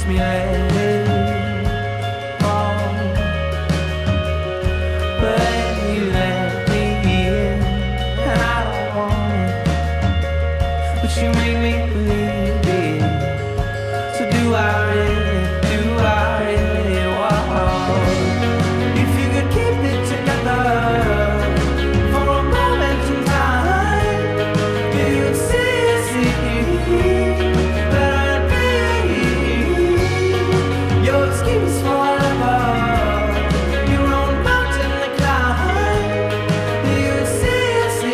me let it fall. But you let me in, and I don't want it, but you make me believe it. So do I really want? If you could keep it together for a moment in time, you'd see that I'd be your excuse forever, your own mountain to climb. You'd see.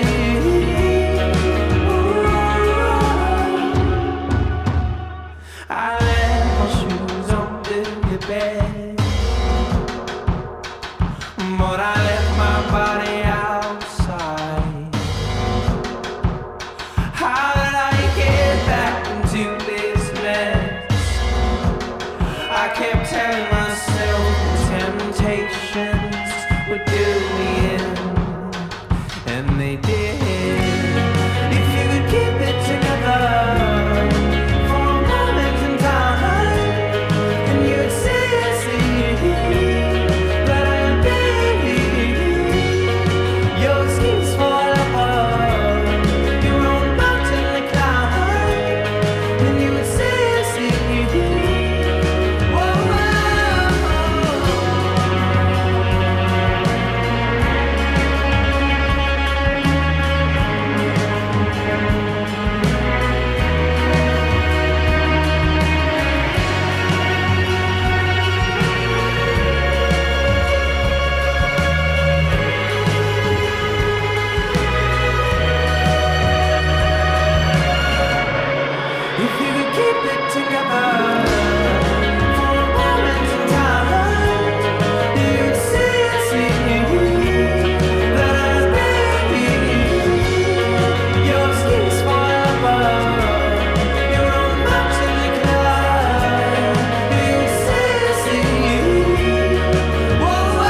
I left my shoes under your bed, but I left my body outside. How did I get back into this mess? I kept telling myself the temptations would do me in, and they did. If you could keep it together for a moment in time, then you'd see that I'd be your excuse forever, your own mountain to climb. Then you would see. If you could keep it together for a moment in time, you'd see that I'd be your excuse forever, your own mountain to climb. You'd see. Whoa.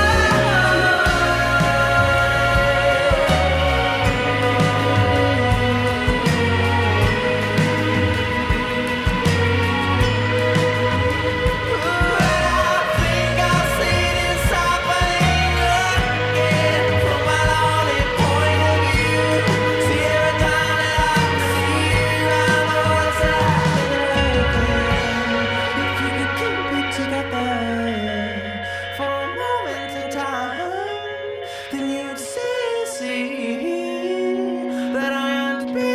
Then you'd see that I'd be.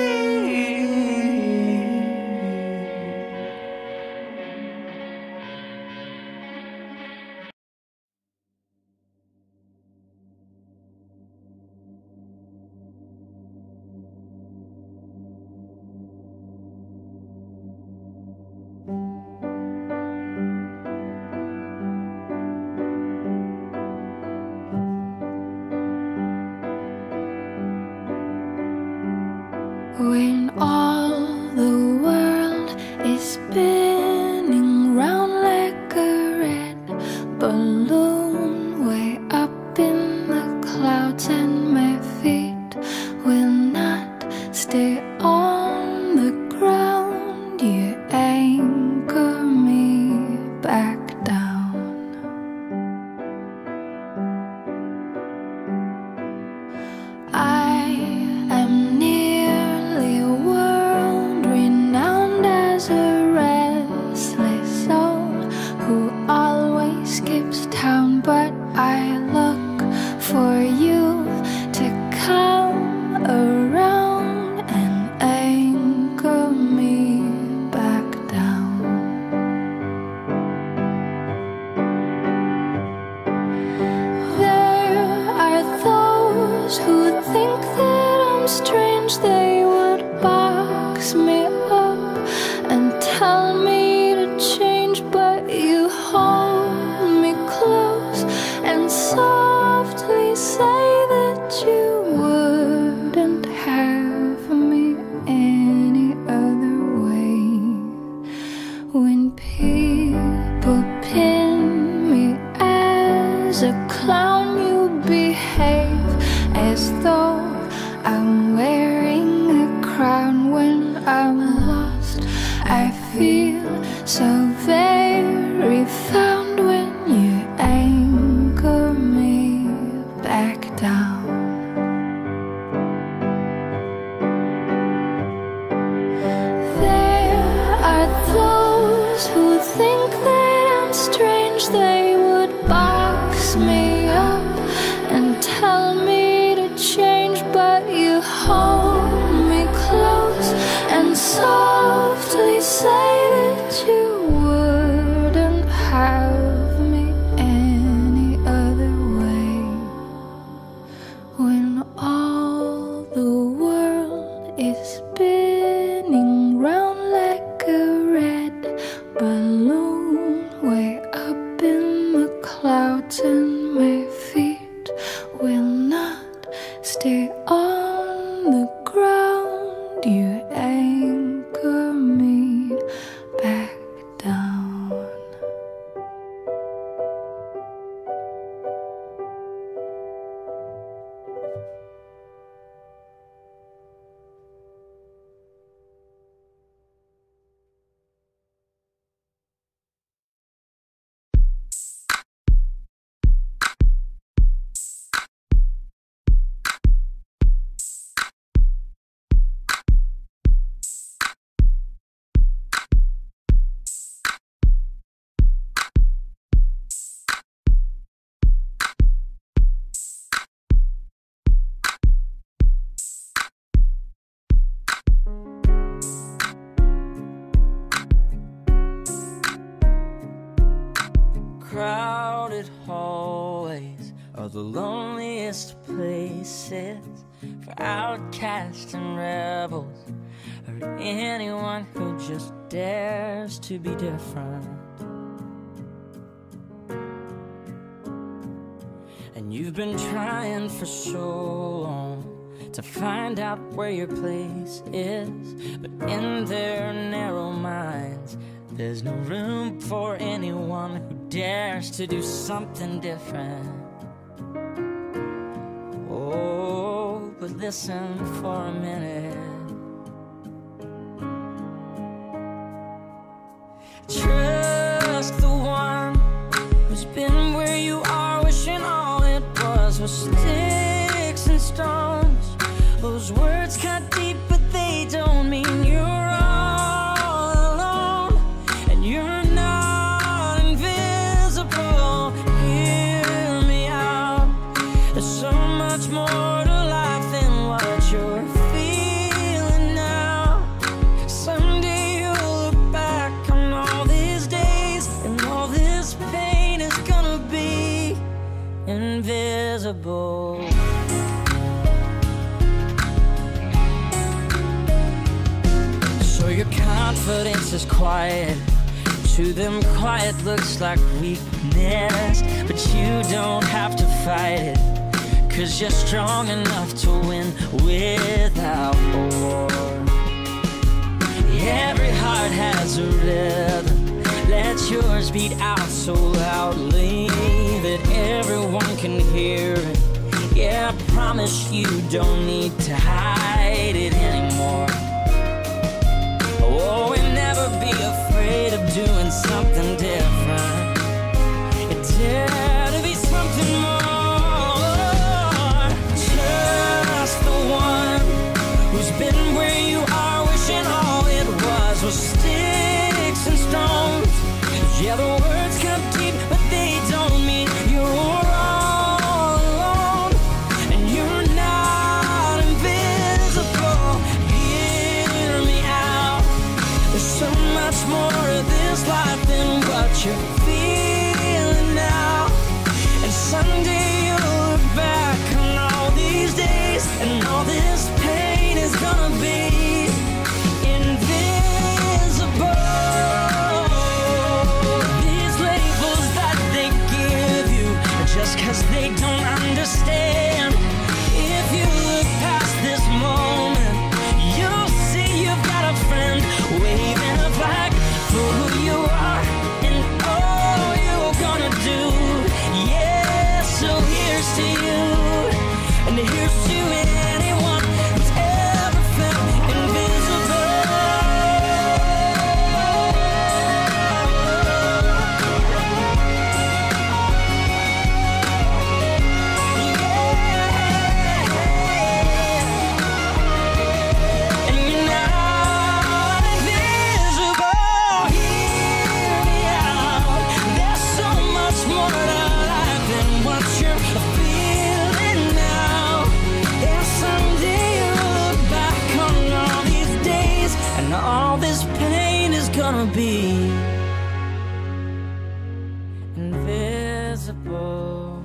When all the world is spinning round like a red balloon way up in the clouds, and my feet will not stay on the ground, you anchor me back down. I am nearly world renowned as a restless soul who always skips town, but I look for you to come around and anchor me back down. There are those who think that I'm strange. They would box me up and tell me to change, but you hold me close and softly say that you wouldn't have me any other way. When people pin me as a clown, you behave as though I'm wearing a crown. When I'm lost, I feel so very think that I'm strange, they would box me up and tell me to change. But you hold me close and softly say that you wouldn't have me any other way. When all the world is spinning round like a red balloon way up in the clouds, and my feet will not stay on the ground, you anchor me back down. Crowded hallways are the loneliest places for outcasts and rebels, or anyone who just dares to be different. And you've been trying for so long to find out where your place is, but in their narrow minds there's no room for anyone who dares to do something different. Oh, but listen for a minute. Trust the one who's been where you are, wishing all it was sticks and stones. Those words cut deep, but they don't mean you're all alone, and you're not invisible. Hear me out. There's so much more to life than what you're feeling now. Someday you'll look back on all these days, and all this pain is gonna be invisible. So your confidence is quiet. To them quiet looks like weakness, but you don't have to fight it, 'cause you're strong enough to win without a war. Every heart has a rhythm. Let yours beat out so loudly that everyone can hear it. Yeah, I promise you don't need to hide it anymore. Oh, and never be afraid of doing something different. You dare to be something more. Trust the one who's been where you are, wishing all it was sticks and stones. Yeah, the words come deep, but they don't mean you're all alone, and you're not invisible. Hear me out. There's so much more of this life than what you're feeling now. And someday you'll look back on all these days, and all this pain is gonna be invisible. These labels that they give you are just 'cause they don't understand. If you look past this moment, you'll see you've got a friend waving a flag for who you are and all you're gonna do. Yeah, so here's to you, and here's to anyone who's ever felt invisible.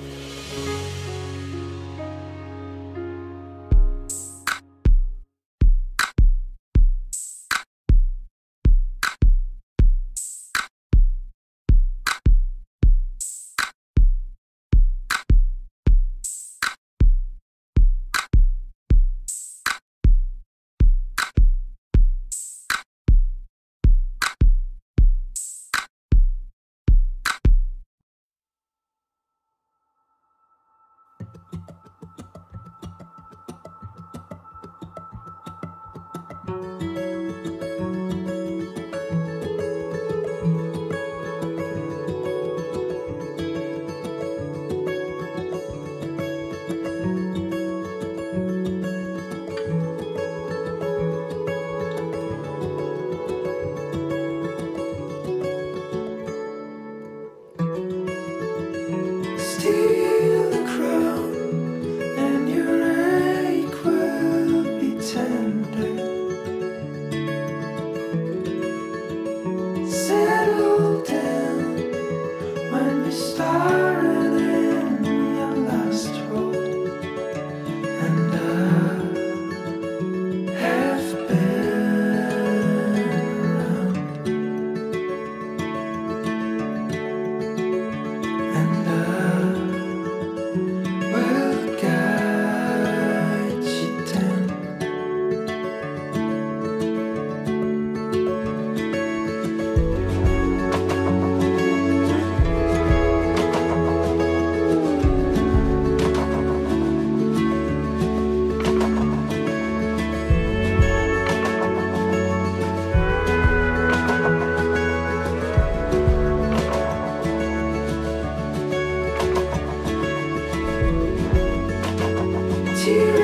Steal the crown, and your ache will be tender. Settle down when you're starring in your last role, and I have been around, and will guide you down. Tears